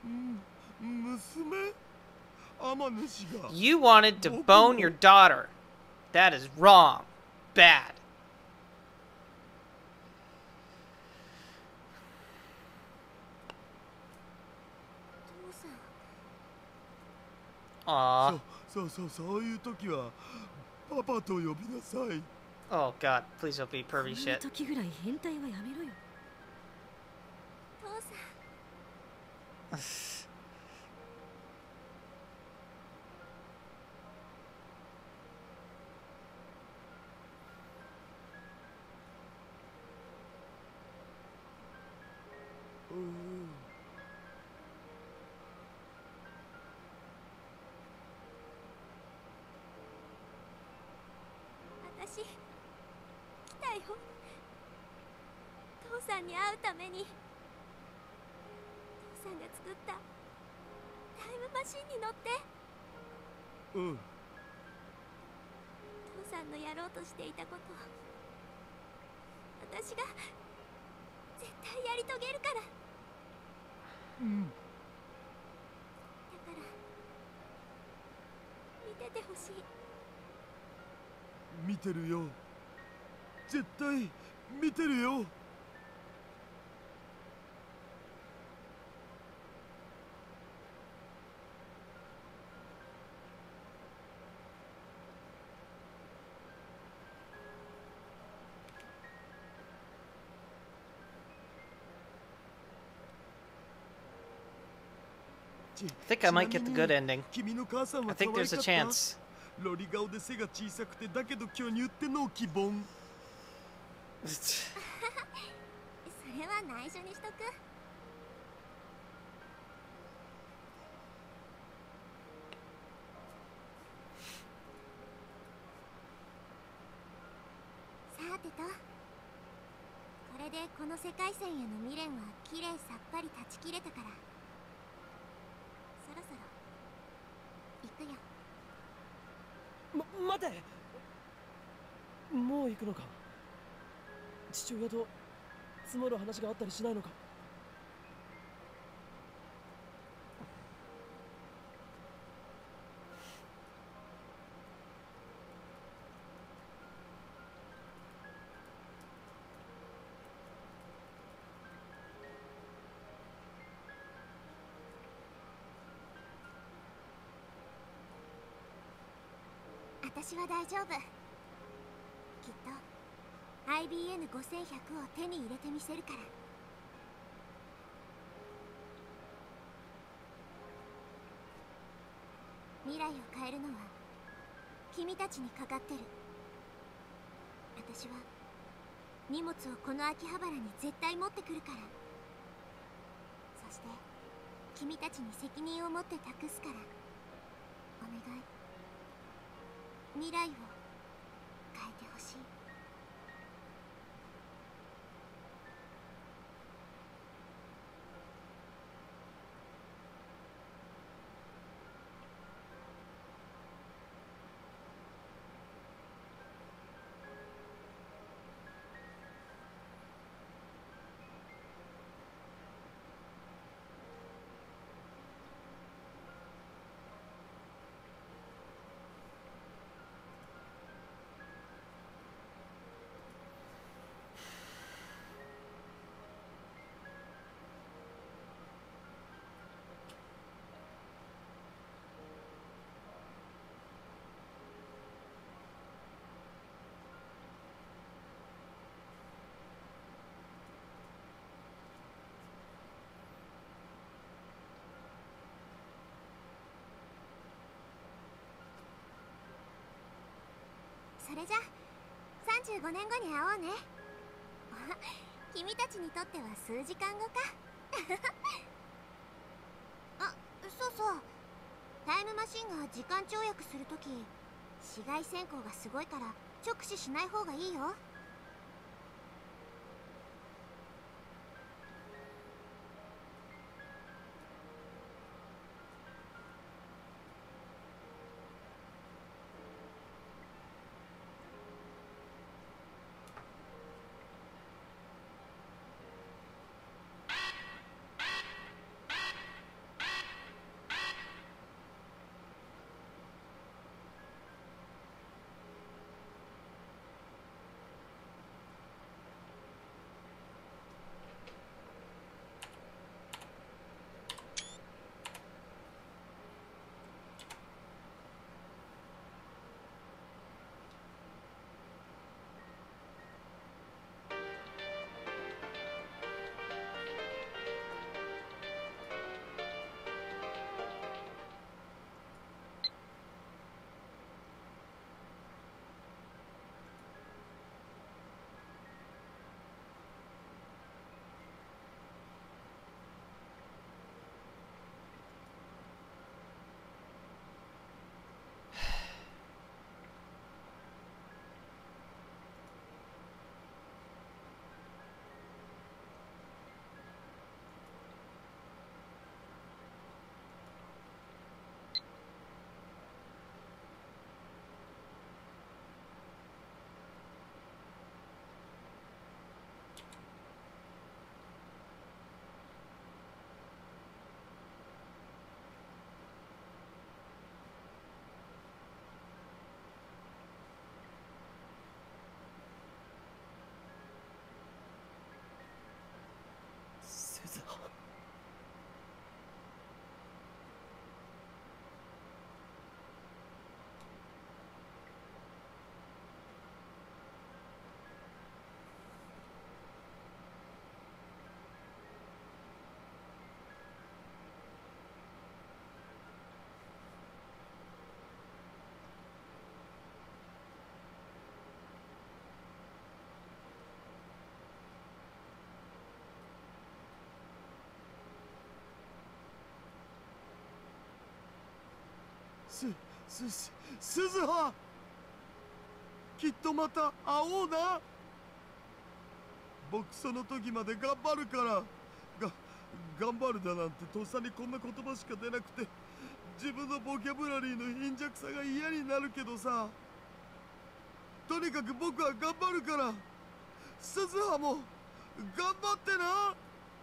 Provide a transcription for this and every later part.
You wanted to bone your daughter. That is wrong. Bad. Aww. Oh god, please don't be pervy shit. I think I might get the good ending. I think there's a chance. 待て。もう行くのか。父親と積もる話があったりしないのか。 私は大丈夫。きっと IBN5100 を手に入れてみせるから。未来を変えるのは君たちにかかってる。私は荷物をこの秋葉原に絶対持ってくるから。そして君たちに責任を持って託すから。お願い。未来を変えてほしい。それじゃ35年後に会おうね。君たちにとっては数時間後か。あ、そうそう、タイムマシンが時間跳躍するとき紫外線光がすごいから直視しない方がいいよ。 鈴葉、きっとまた会おうな。僕その時まで頑張るから。頑張るだなんてとっさにこんな言葉しか出なくて、自分のボキャブラリーの貧弱さが嫌になるけどさ、とにかく僕は頑張るから。鈴葉も頑張ってな。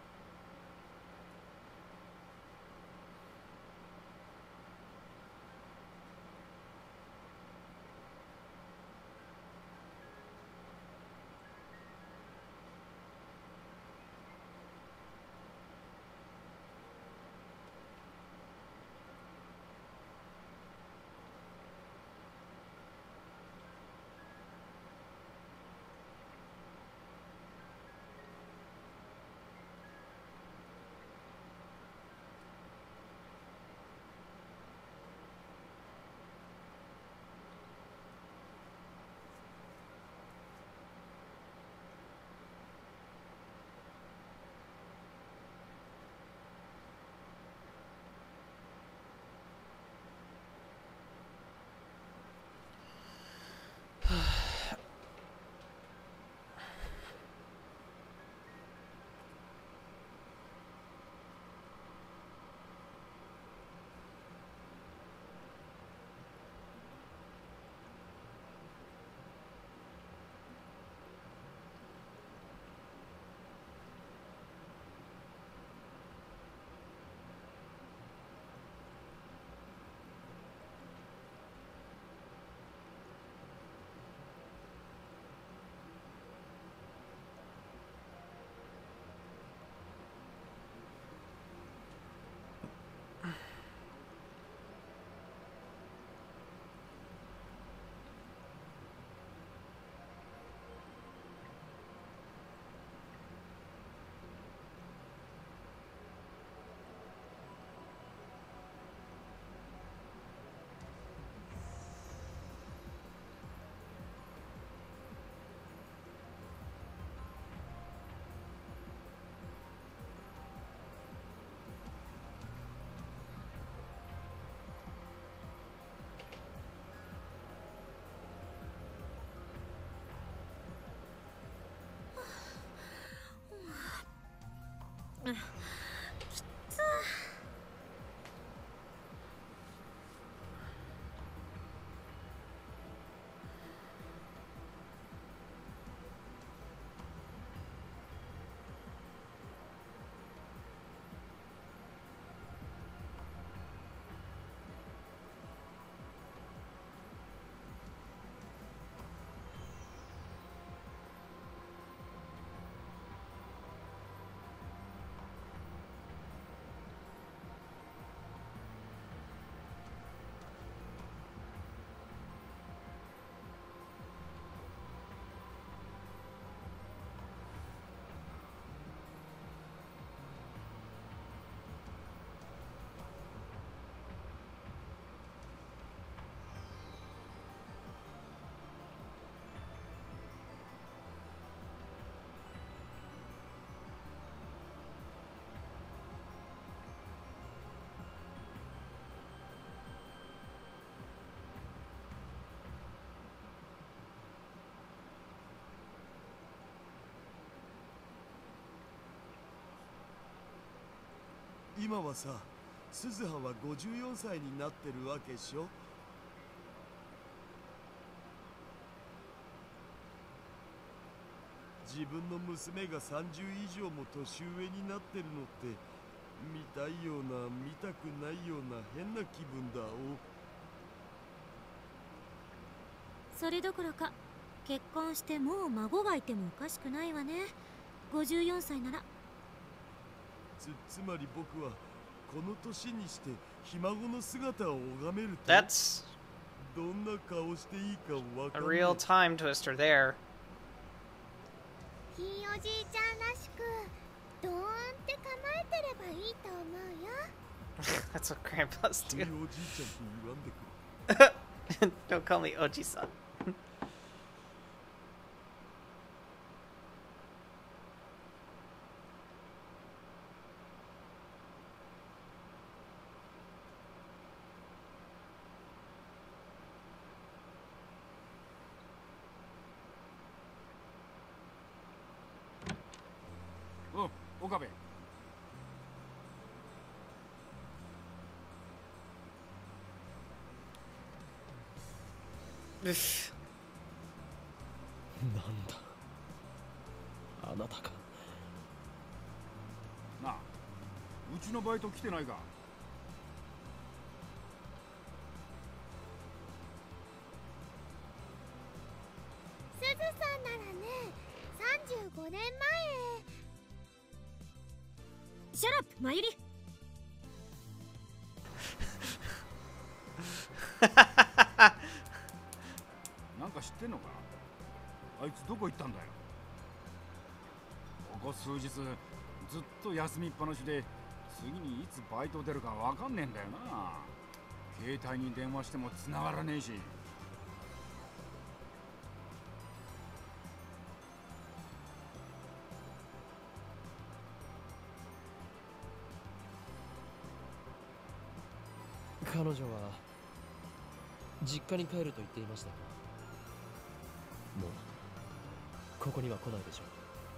今はさ、鈴葉は54歳になってるわけでしょ。自分の娘が30以上も年上になってるのって見たいような見たくないような変な気分だお。 それどころか結婚してもう孫がいてもおかしくないわね。54歳なら。 つまり僕はこの年にしてひ孫の姿を拝めると That's どんな顔していいかわか a んない。 real time twister there. ひいおじいちゃんらしくドーンって構えてればいいと思うよ。 That's what grandpas ひい do. おじいちゃんって言わんでくれ。 Don't call me Oji-san. 「 岡部。 うっ。 なんだ、あなたか。 なあ、うちのバイト来てないか。 すずさんならね、35年前。 シャラップまゆり。 なんか知ってんのか。あいつどこ行ったんだよ。ここ数日ずっと休みっぱなしで、次にいつバイト出るかわかんねえんだよな。携帯に電話しても繋がらねえし。 彼女は実家に帰ると言っていましたが、もうここには来ないでしょう。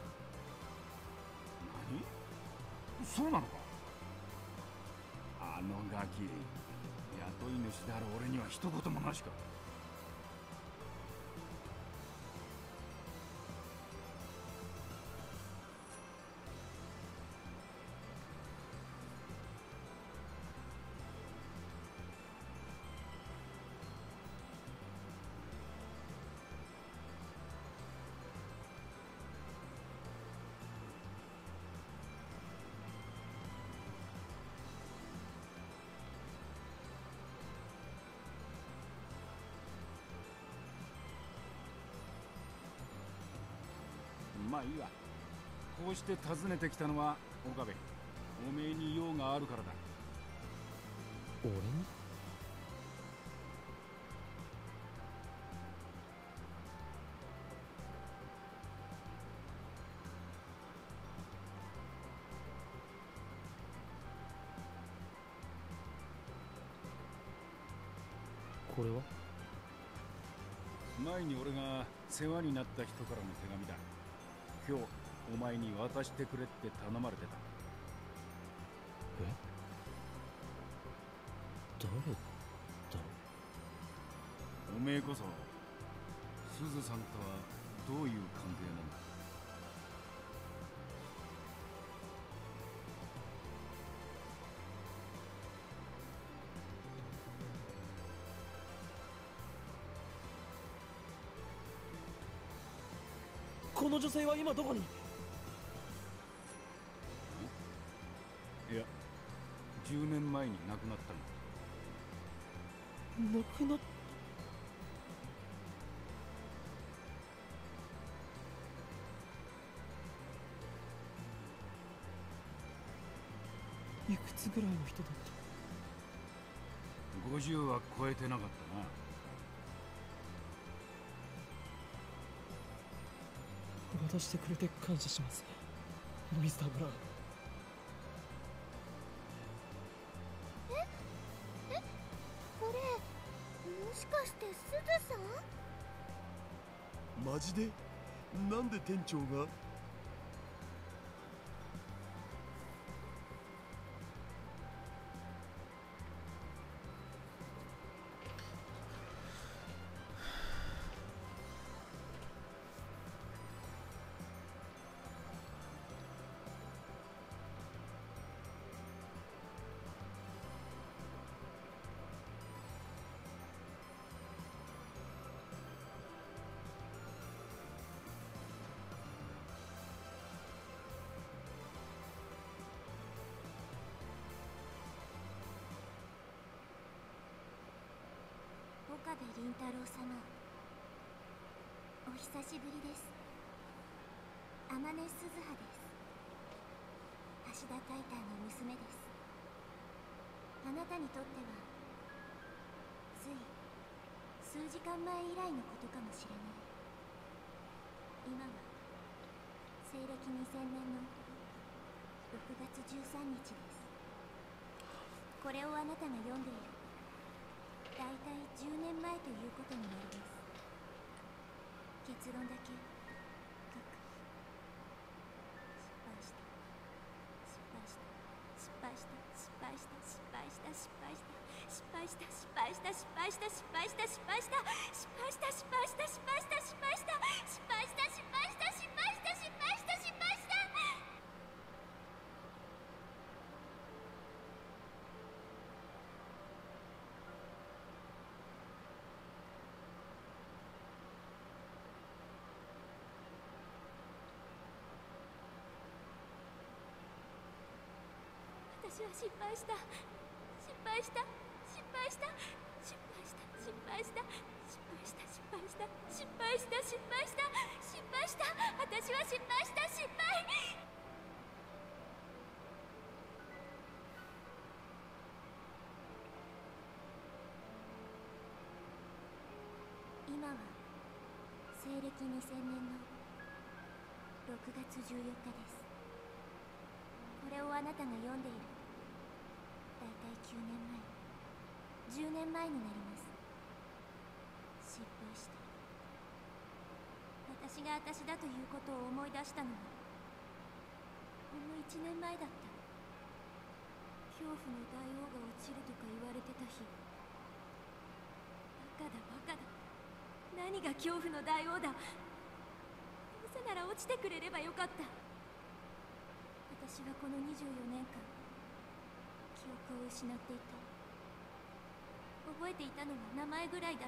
何？そうなのか。あのガキ、雇い主である俺には一言もなしか。まあいいわ。こうして訪ねてきたのは岡部、おめえに用があるからだ。 俺に？これは？ 前に俺が世話になった人からの手紙だ。今日お前に渡してくれって頼まれてた。 え？誰だ？ おめえこそすずさんとはどういう関係なんだ？ この女性は今どこに？ いや、10年前に亡くなったんだ。 亡くなっいくつぐらいの人だった？ 50は超えてなかったな。 渡してくれて感謝します、ミスター・ブラウン。 これもしかしてすずさん？ マジで？なんで店長が？ 岡部倫太郎様、お久しぶりです。天音鈴葉です。橋田タイタンの娘です。あなたにとってはつい数時間前以来のことかもしれない。今は西暦2000年の6月13日です。これをあなたが読んでいるだいたい10年前ということになります。結論だけ書く。失敗した。 敗した失敗した失敗した失敗した失敗した失敗した失敗した失敗した失敗した失敗した失敗した失敗した失敗した。私は失敗した失敗した失敗した失敗した失敗した失敗した失敗した失敗した失敗した失敗した私は失敗した失敗。今は西暦2000年の6月14日です。これをあなたが読んでいるだいたい9年前10年前になります。失敗した。私が私だということを思い出したのはほんの1年前だった。恐怖の大王が落ちるとか言われてた日。バカだバカだ、何が恐怖の大王だ。どうせなら落ちてくれればよかった。私はこの24年間記憶を失っていた。覚えていたのは名前ぐらいだった。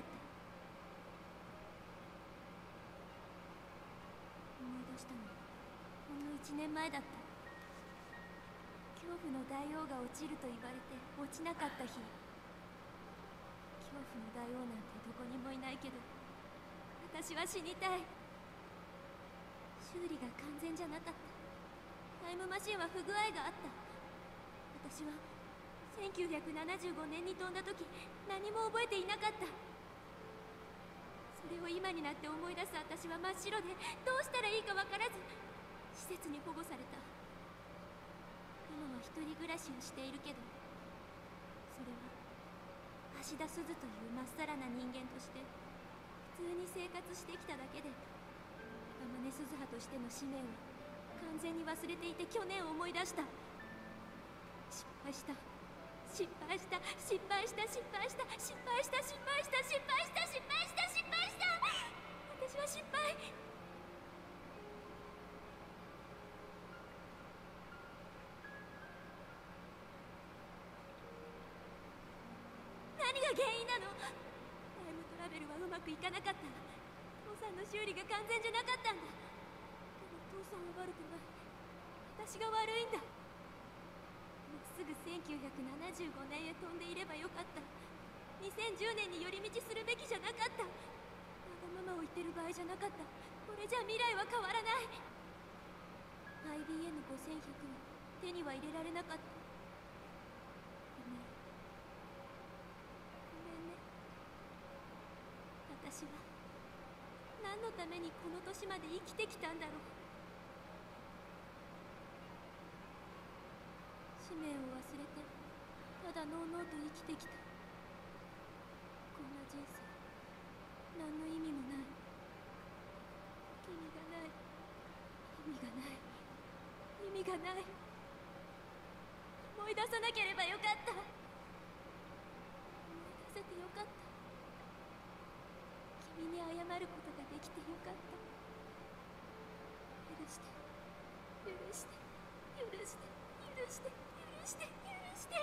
思い出したのはほんの1年前だった。恐怖の大王が落ちると言われて落ちなかった日。恐怖の大王なんてどこにもいないけど私は死にたい。修理が完全じゃなかった。タイムマシンは不具合があった。私は1975年に飛んだ時何も覚えていなかった。それを今になって思い出す私は真っ白でどうしたらいいか分からず施設に保護された。今は一人暮らしをしているけど、それは橋田鈴というまっさらな人間として普通に生活してきただけで、天音鈴葉としての使命を完全に忘れていて去年思い出した。失敗した失敗した失敗した失敗した失敗した失敗した失敗した失敗した失敗した。私は失敗。何が原因なの。タイムトラベルはうまくいかなかった。父さんの修理が完全じゃなかったんだ。でも父さんは悪くない。私が悪いんだ。まっすぐ1975年へ飛んでいればよかった。2010年に寄り道するべきじゃなかった。わがままを言ってる場合じゃなかった。これじゃ未来は変わらない。 IBM5100 は手には入れられなかった。ごめんね。私は何のためにこの年まで生きてきたんだろう。使命を忘れてただのうのうと生きてきた。こんな人生何の意味もない。意味がない意味がない意味がない。思い出さなければよかった。思い出せてよかった。君に謝ることができてよかった。許して許して許して許して許して許して。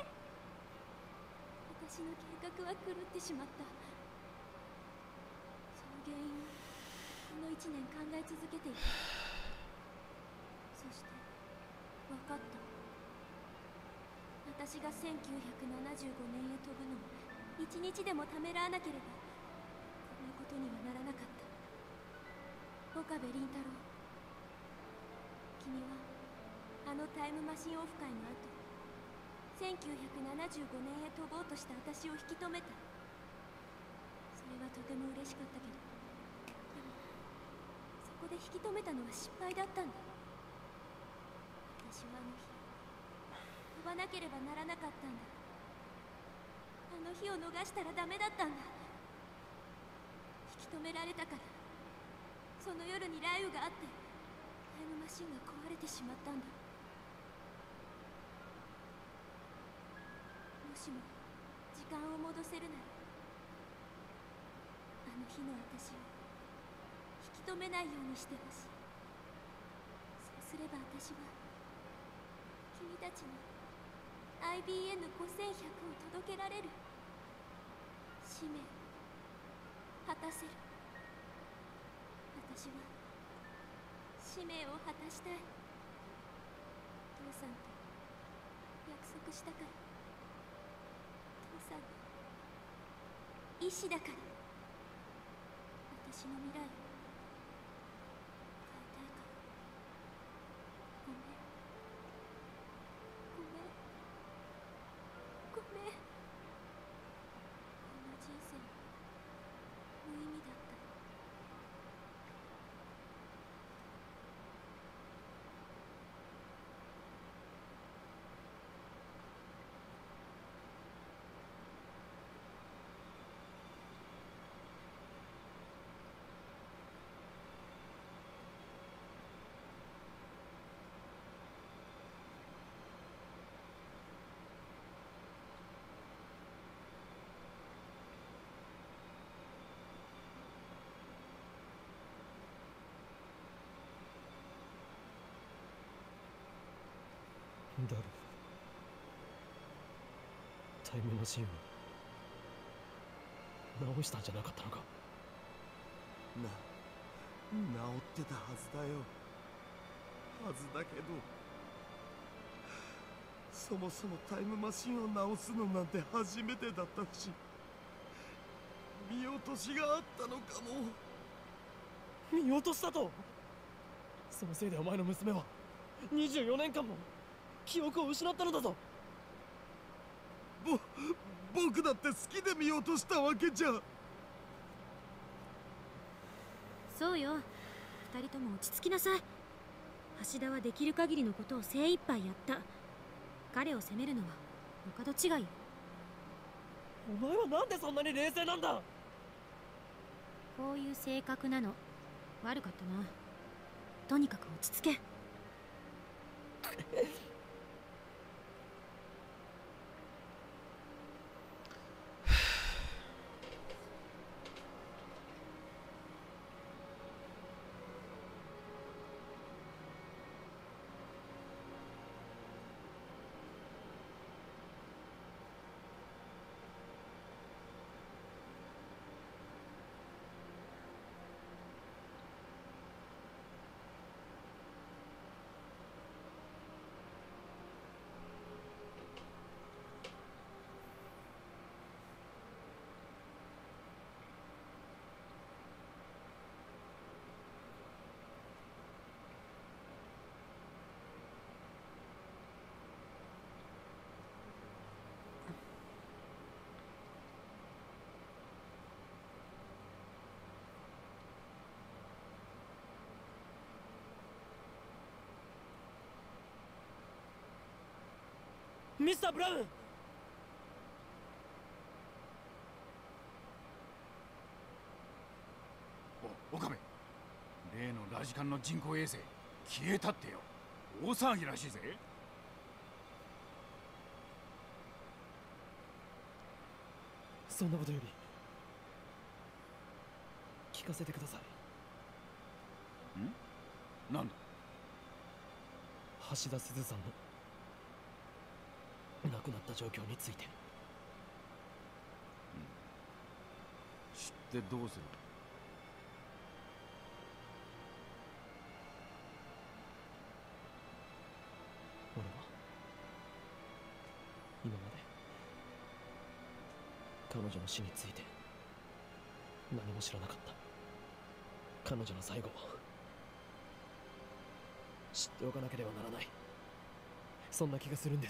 私の計画は狂ってしまった。その原因をこの1年考え続けていた。そして分かった。私が1975年へ飛ぶのを1日でもためらわなければこんなことにはならなかった。岡部倫太郎、君はあのタイムマシンオフ会の後1975年へ飛ぼうとした私を引き止めた。それはとても嬉しかったけど、でもそこで引き止めたのは失敗だったんだ。私はあの日飛ばなければならなかったんだ。あの日を逃したらダメだったんだ。引き止められたから、その夜に雷雨があってタイムマシンが壊れてしまったんだ。もしも事間を戻せるなら、あの日の私を引き止めないようにしてほしい。そうすれば私は君たちに IBN5100 を届けられる。使命果たせる。私は使命を果たしたい。父さんと約束したから。父さんの意志だから。私の未来を変えたいから。ごめんごめんごめん。こんな人生無意味だった。 ダルフ、タイムマシンを直したんじゃなかったのか。 治ってたはずだよ。はずだけど、そもそもタイムマシンを直すのなんて初めてだったし、見落としがあったのかも。 見落としたと。そのせいでお前の娘は24年間も記憶を失ったのだぞ。 僕だって好きで見落としたわけじゃ。 そうよ、二人とも落ち着きなさい。橋田はできる限りのことを精一杯やった。彼を責めるのはお門違いよ。 お前はなんでそんなに冷静なんだ。 こういう性格なの。悪かったな。とにかく落ち着け。 ミスター・ブラウン。 岡部、例のラジカンの人工衛星消えたってよ。大騒ぎらしいぜ。 そんなことより聞かせてください。 なんだ。 橋田鈴さんの亡くなった状況について。 知ってどうする。 俺は今まで彼女の死について何も知らなかった。彼女の最後を知っておかなければならない。そんな気がするんです。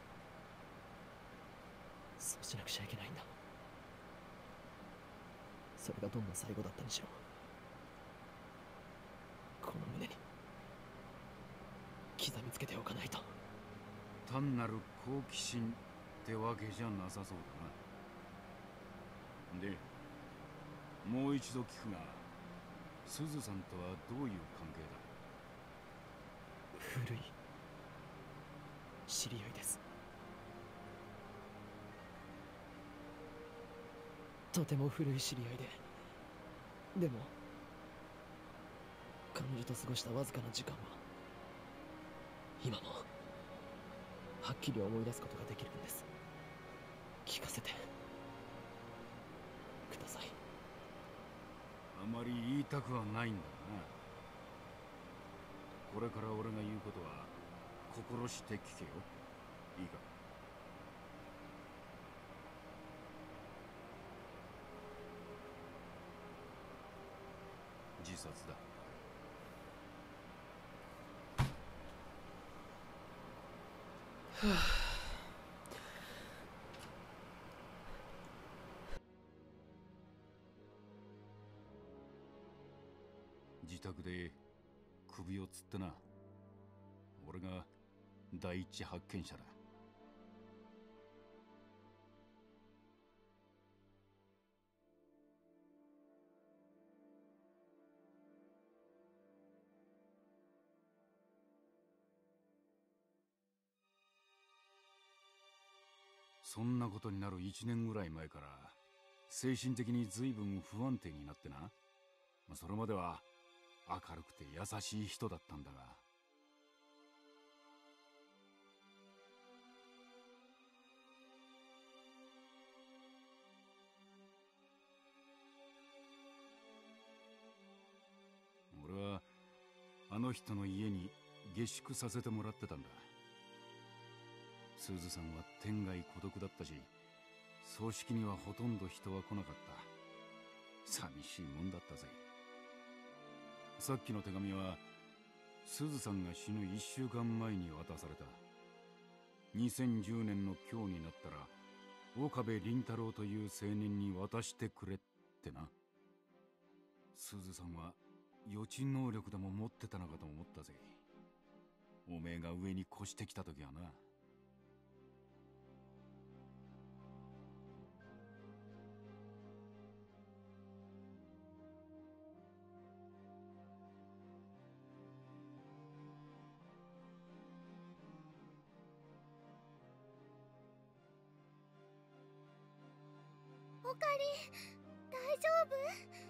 そうしなくちゃいけないんだ。それがどんな最後だったにしろ、この胸に刻みつけておかないと。 単なる好奇心ってわけじゃなさそうだな。で、もう一度聞くが、すずさんとはどういう関係だ。 古い知り合いです。 とても古い知り合いで、でも彼女と過ごしたわずかな時間は今もはっきり思い出すことができるんです。聞かせてください。 あまり言いたくはないんだな。これから俺が言うことは心して聞けよ。いいか。自殺だ。自宅で首をつってな。俺が第一発見者だ。そんなことになる1年ぐらい前から精神的に随分不安定になってな。それまでは明るくて優しい人だったんだが、俺はあの人の家に下宿させてもらってたんだ。スーズさんは天涯孤独だったし、葬式にはほとんど人は来なかった。寂しいもんだったぜ。さっきの手紙はスズさんが死ぬ1週間前に渡された。2010年の今日になったら岡部倫太郎という青年に渡してくれってな。スズさんは予知能力でも持ってたのかと思ったぜ。おめえが上に越してきた時はな。 オカリン、大丈夫？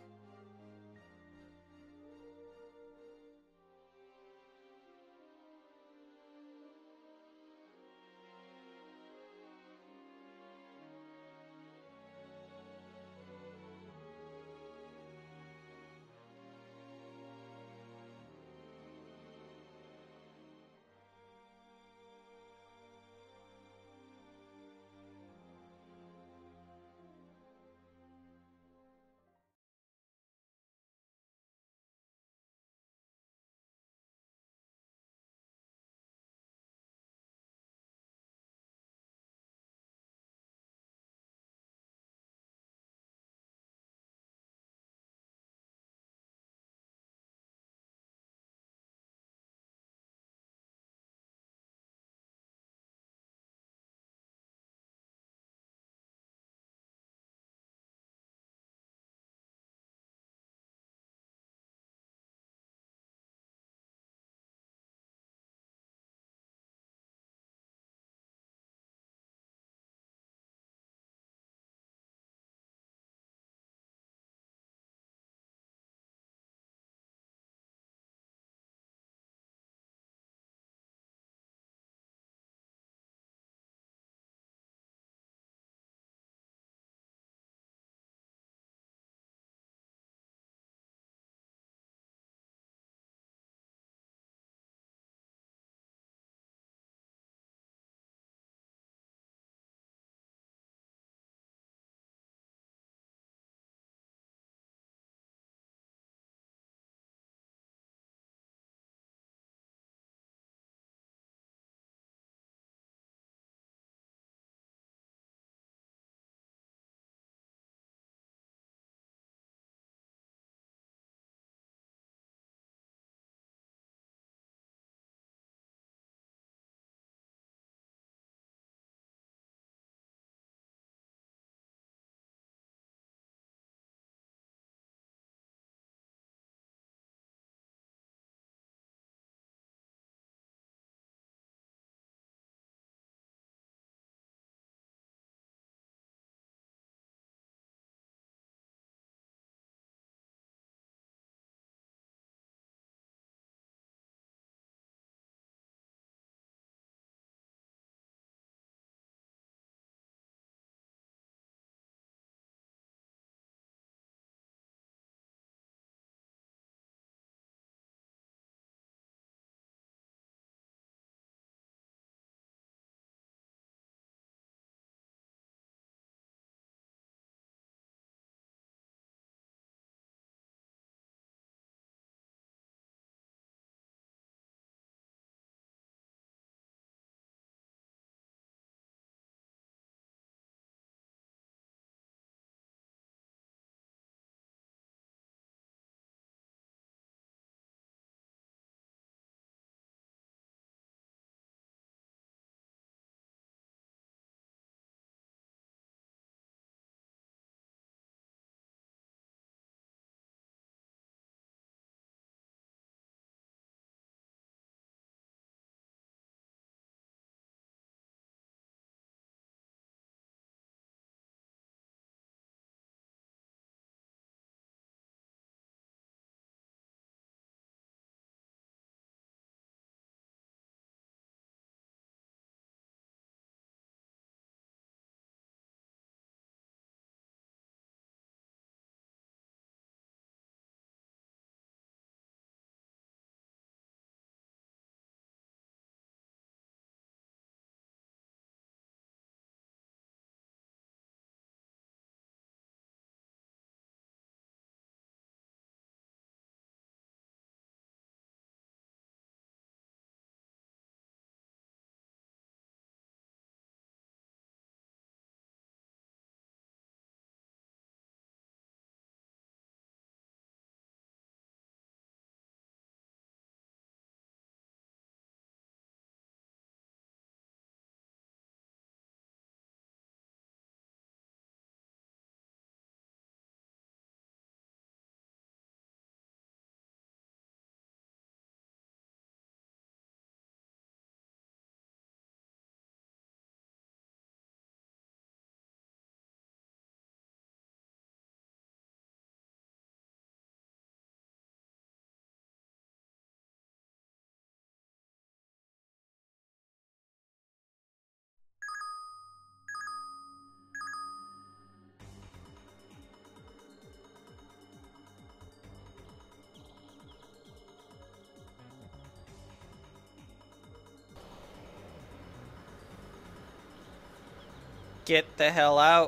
Get the hell out.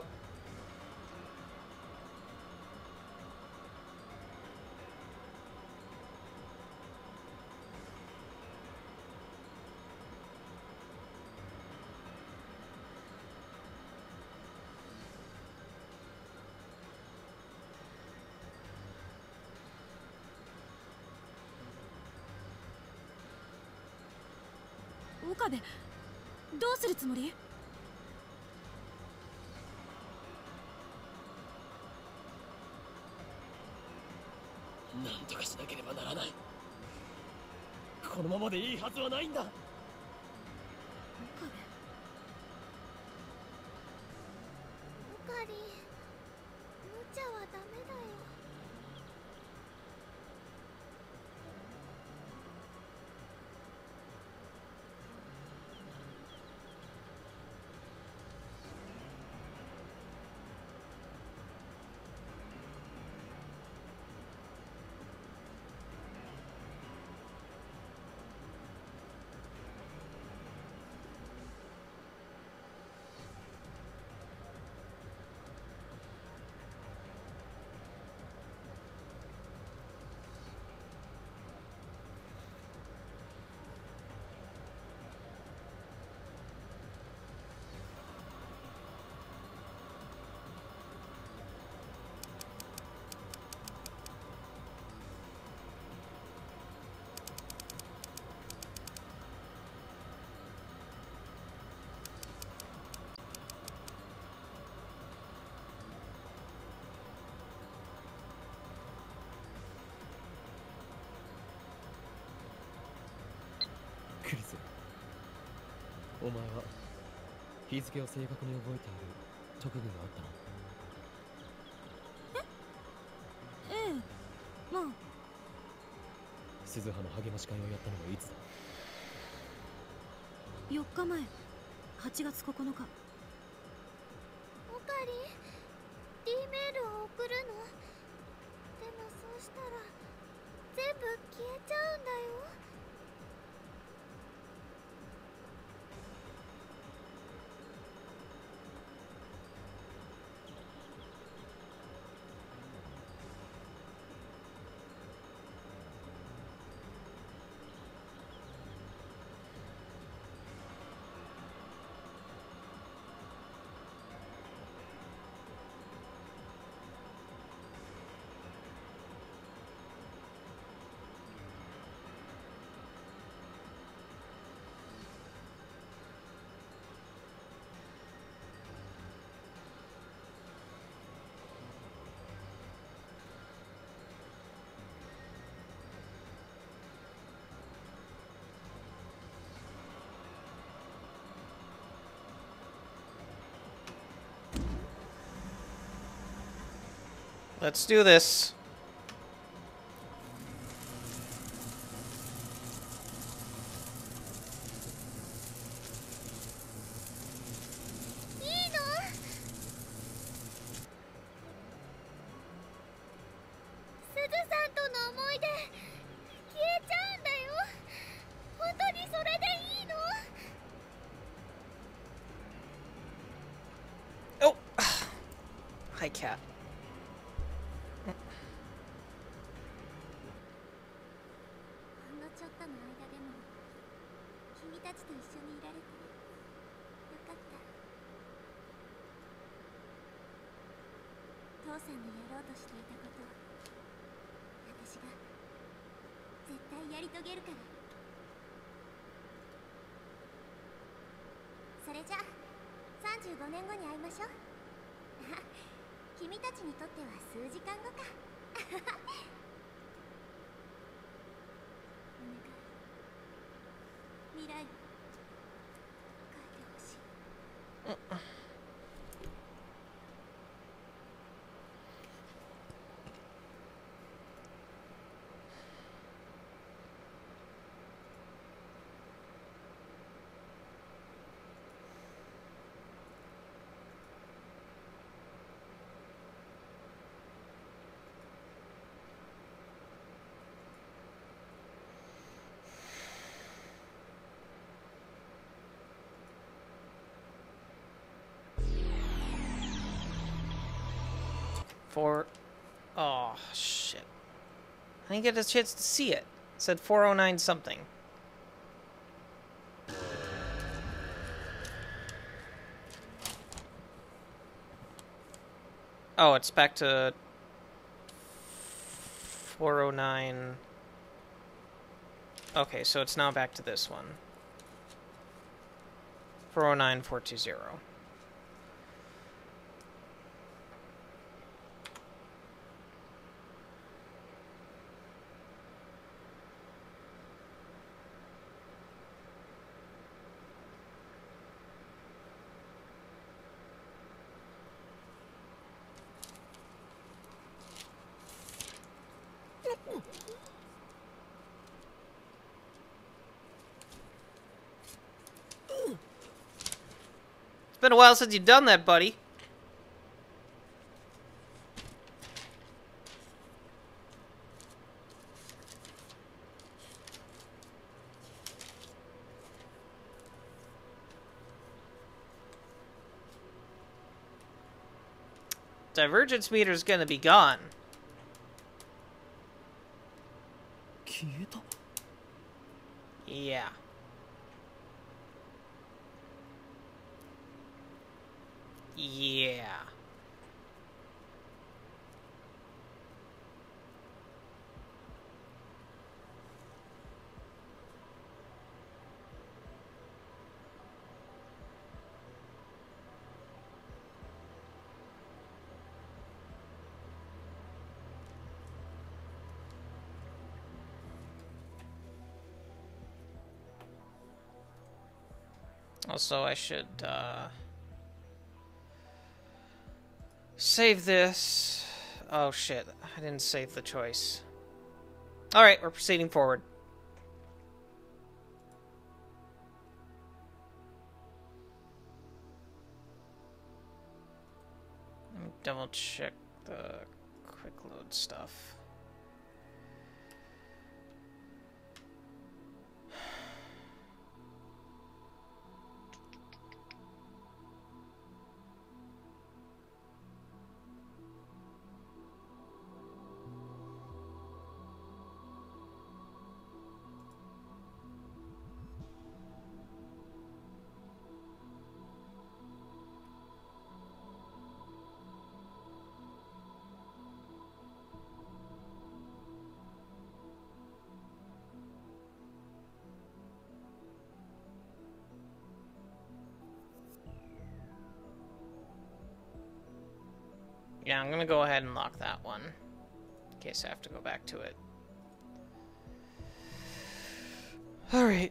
岡部、どうするつもり？ なんとかしなければならない。このままでいいはずはないんだ。 岡部、 オカリン、無茶はダメだよ。 クリス、お前は日付を正確に覚えている特技があったの？ ええ、まあ。 鈴葉の励まし会をやったのはいつだ 4日前、8月9日。 オカリン、D メールを送るの。でもそうしたら全部消えちゃうんだよ。 Let's do this. いいの？すずさんとの思い出消えちゃうんだよ。本当にそれでいいの？ Oh! Hi, cat. ほんのちょっとの間でも君たちと一緒にいられてよかった。父さんのやろうとしていたこと、私が絶対やり遂げるから。それじゃあ35年後に会いましょう。君たちにとっては数時間後か。お願い、未来を変えてほしい。 4... Oh, shit. I didn't get a chance to see it. It said 409 something. Oh, it's back to 409. Okay, so it's now back to this one. 409 420. It's been a while since you've done that, buddy. Divergence meter's gonna be gone. 消えた。 Yeah. Yeah. Also, I should, save this. Oh, shit. I didn't save the choice. Alright, we're proceeding forward. Let me double check the quick load stuff. Yeah, I'm gonna go ahead and lock that one, in case I have to go back to it. Alright.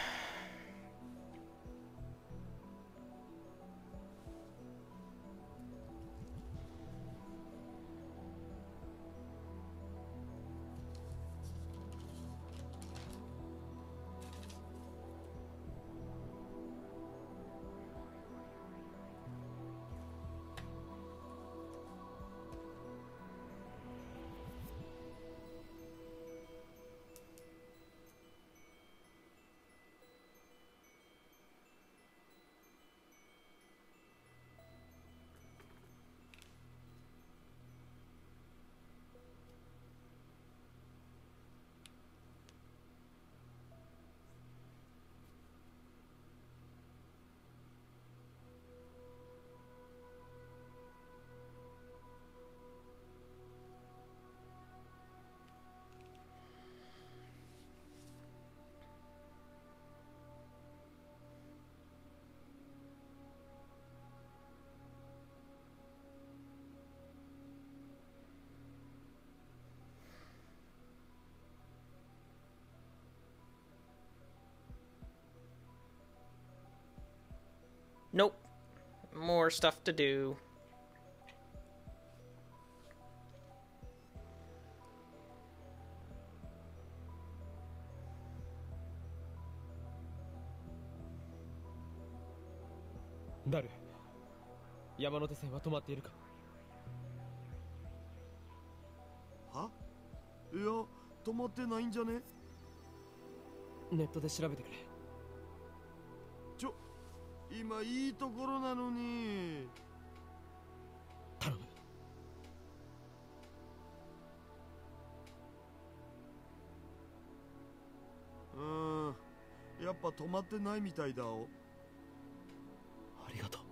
Nope. More stuff to do. ダル、山手線は止まっているか。 は？いや、止まってないんじゃね？ ネットで調べてくれ。 今いいところなのに。 頼む。 やっぱ止まってないみたいだお。 ありがとう。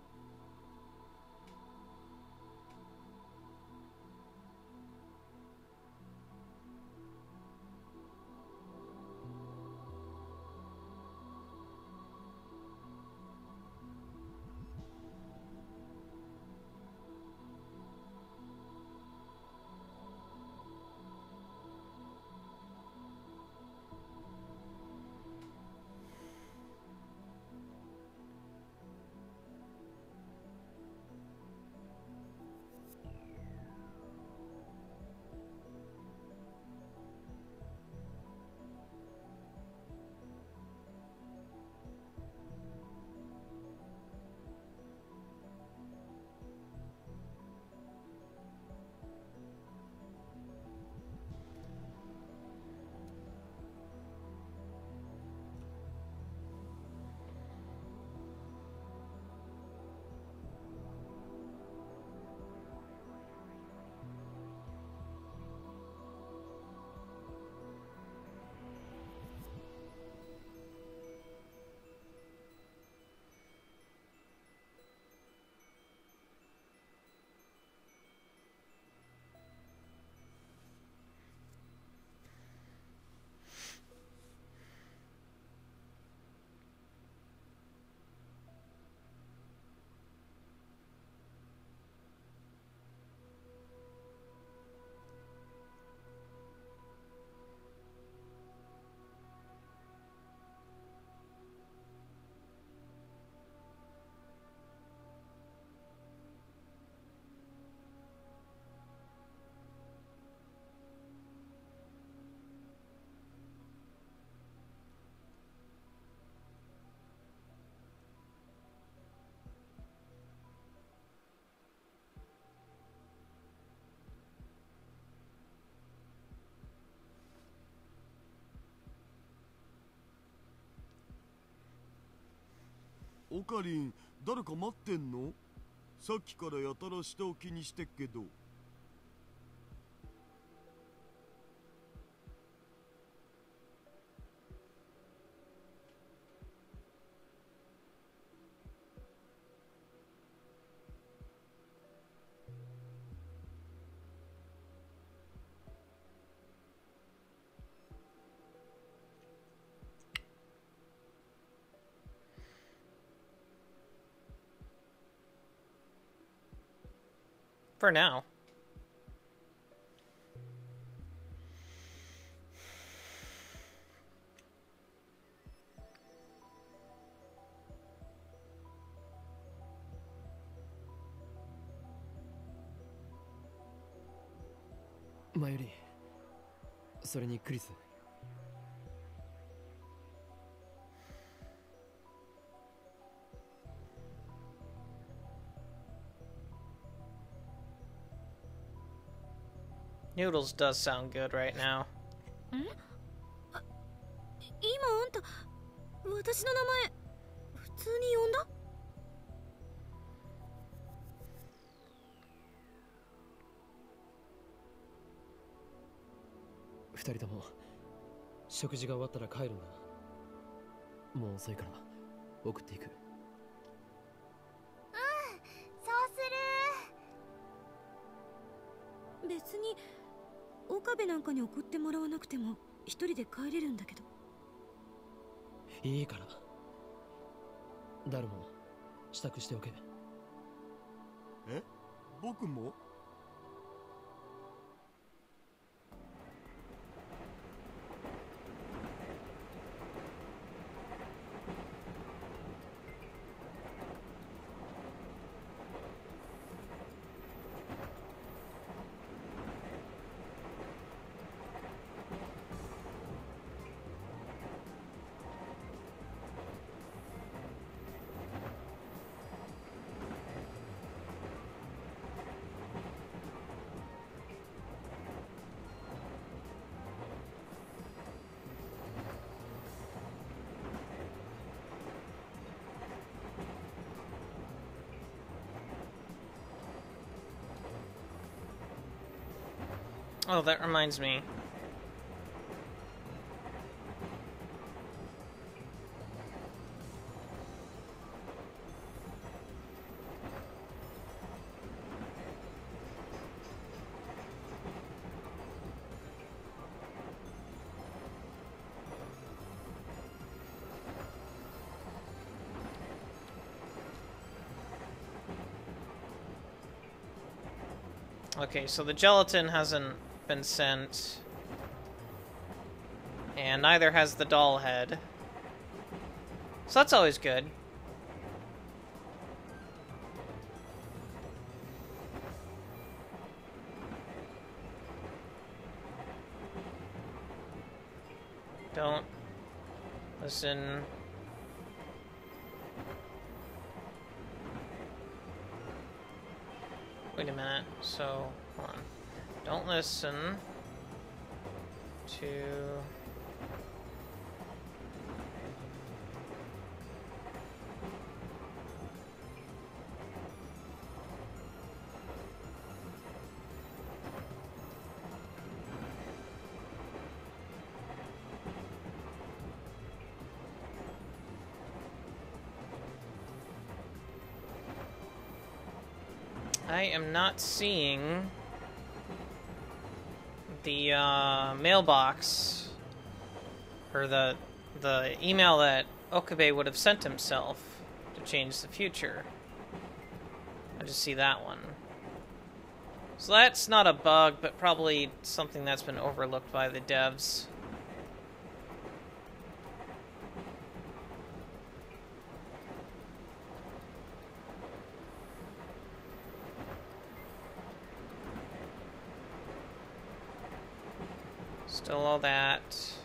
オカリン、誰か待ってんの？さっきからやたら下を気にしてっけど。 For now. Mayuri、それにクリス。 Noodles does sound good right now. 今あんた私の名前普通に呼んだ？ 二人とも食事が終わったら帰るんだ。もう遅いから送っていく。 そうする。 別に岡部なんかに送ってもらわなくても一人で帰れるんだけど。 いいから。ダルも支度しておけ。 え？僕も？ Oh, that reminds me. Okay, so the gelatin hasn't been sent. And neither has the doll head. So that's always good. Don't listen. Wait a minute. So, hold on. Don't listen to... I am not seeing the mailbox or the email that Okabe would have sent himself to change the future. I just see that one. So that's not a bug, but probably something that's been overlooked by the devs. Still all that.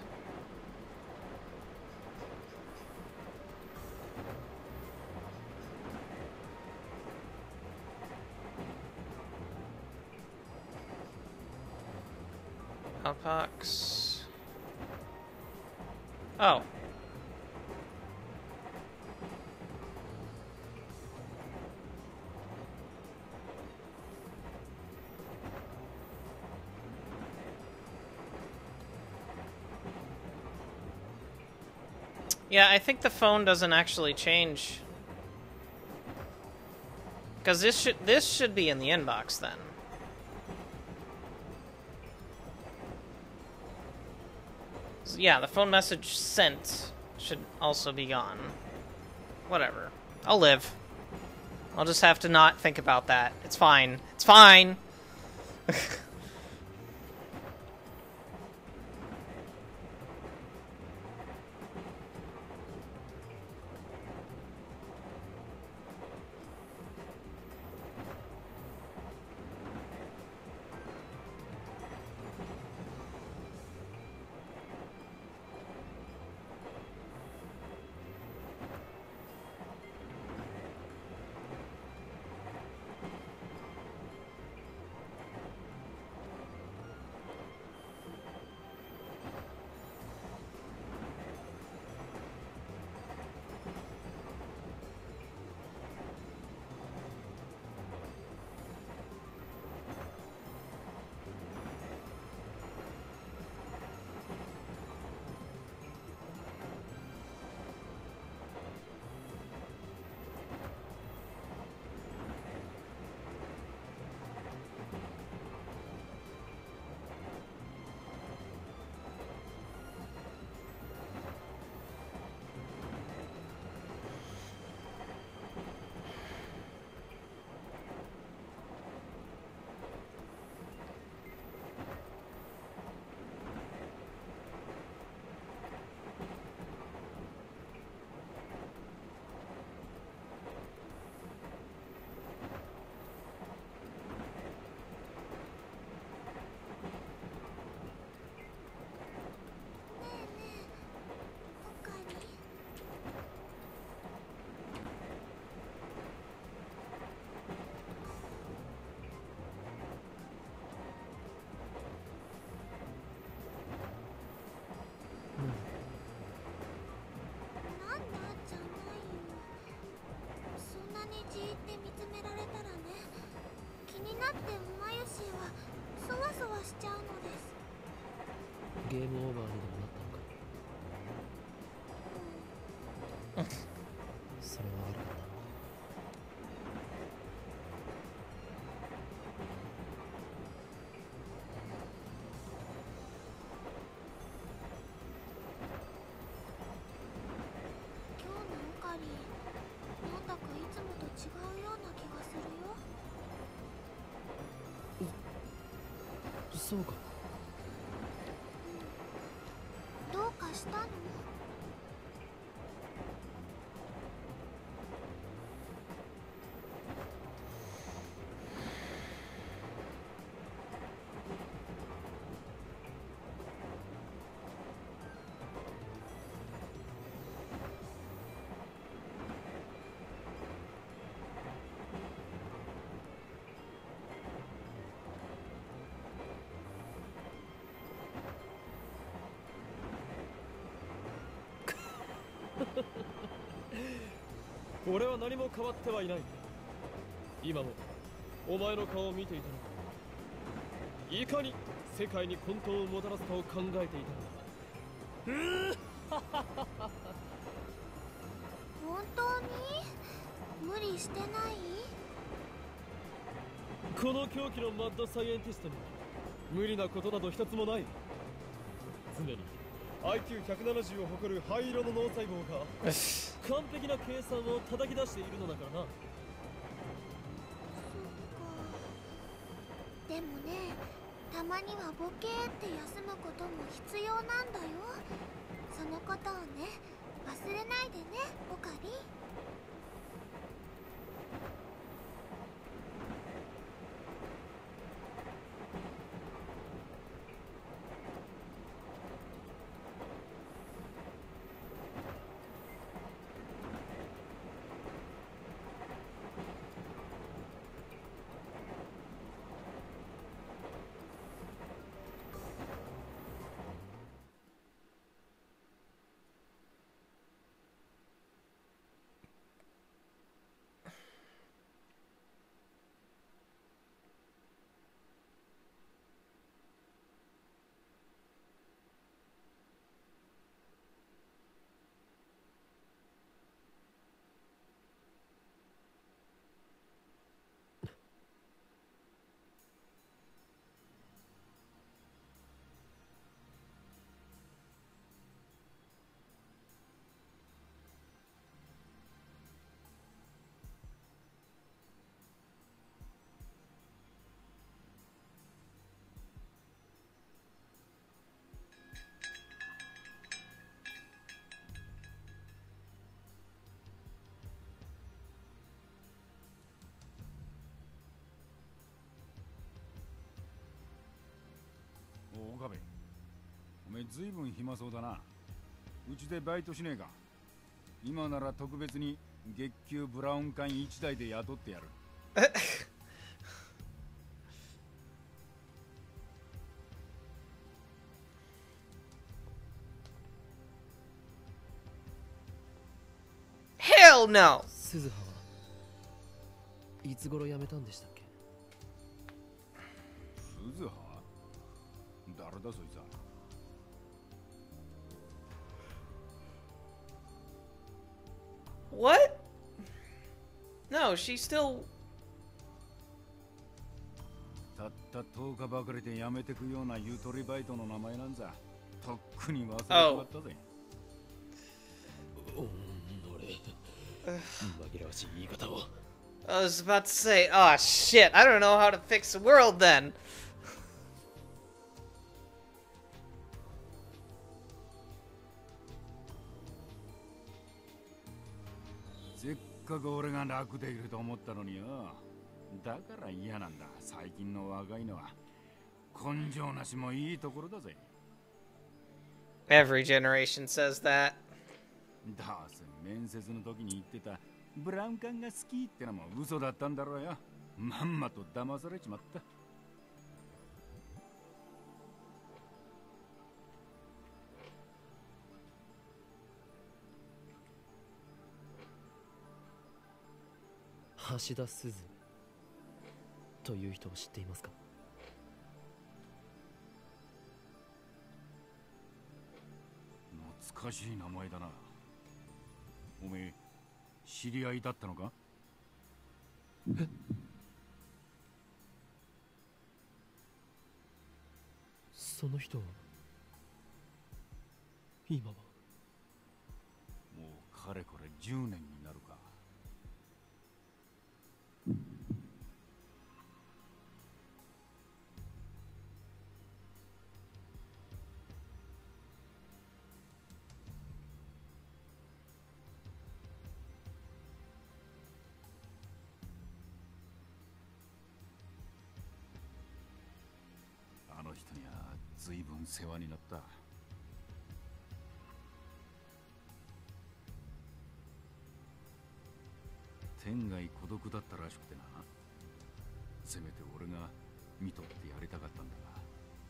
Outbox. Oh. Yeah, I think the phone doesn't actually change. Because this should be in the inbox then. So yeah, the phone message sent should also be gone. Whatever. I'll live. I'll just have to not think about that. It's fine. It's fine! ゲームオーバーにでもなったのかそれは悪かったな。 今日のオカリなんだかいつもと違うような気がするよ。 そうか。 どうかしたの？ 俺は何も変わってはいない。今もお前の顔を見ていたの。いかに世界に混沌をもたらすかを考えていたのだ。 本当に無理してない？ この狂気のマッドサイエンティストに無理なことなど一つもない。常に IQ170 を誇る灰色の脳細胞が完璧な計算を叩き出しているのだからな。 でもね、たまにはボケーって休むことも必要なんだよ。そのことをね、忘れないでね、オカリン。 岡部、おめえずいぶん暇そうだな。うちでバイトしねえか。今なら特別に月給ブラウン管1台で雇ってやる。 Hell no! 鈴葉はいつ頃辞めたんでしたっけ？ 鈴葉？誰だそいつは。 What? No, she's still. たった10日ばかりで辞めてくようなゆとりバイトの名前なんざとっくに忘れてまったぜ。 紛らわしい言い方を。 I was about to say, oh shit, I don't know how to fix the world then. せっかく俺が楽でいると思ったのによ。だから嫌なんだ。最近の若いのは根性なしもいいところだぜ。 Every generation says that. どうせ面接の時に言ってたブラウン管が好きってのも嘘だったんだろうよ。まんまと騙されちまった。 橋田鈴という人を知っていますか？ 懐かしい名前だな。おめえ知り合いだったのか？ え？その人は今はもうかれこれ10年になるか。 人には随分世話になった。天涯孤独だったらしくてな。せめて俺が見とってやりたかったんだが。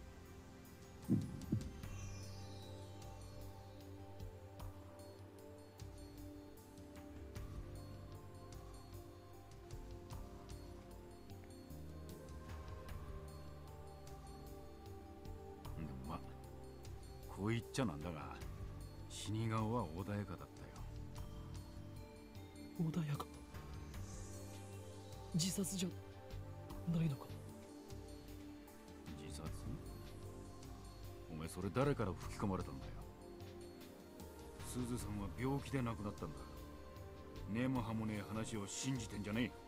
でもまあこう言っちゃなんだが、死に顔は穏やかだったよ。 穏やか。自殺じゃないのか。 自殺？お前それ誰から吹き込まれたんだよ。すずさんは病気で亡くなったんだ。根も葉もねえ話を信じてんじゃねえ。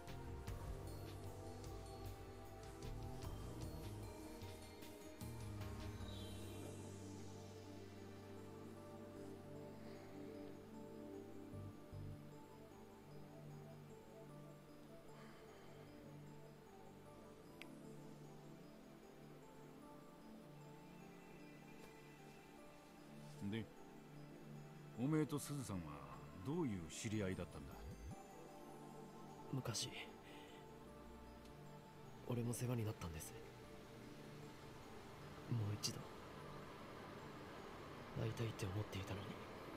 で、おめえとすずさんはどういう知り合いだったんだ？ 昔俺も世話になったんです。もう一度会いたいって思っていたのに。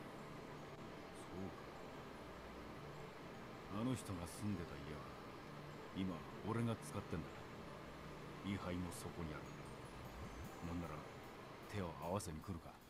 そう。あの人が住んでた家は今俺が使ってんだ。位牌もそこにある。なんなら手を合わせに来るか？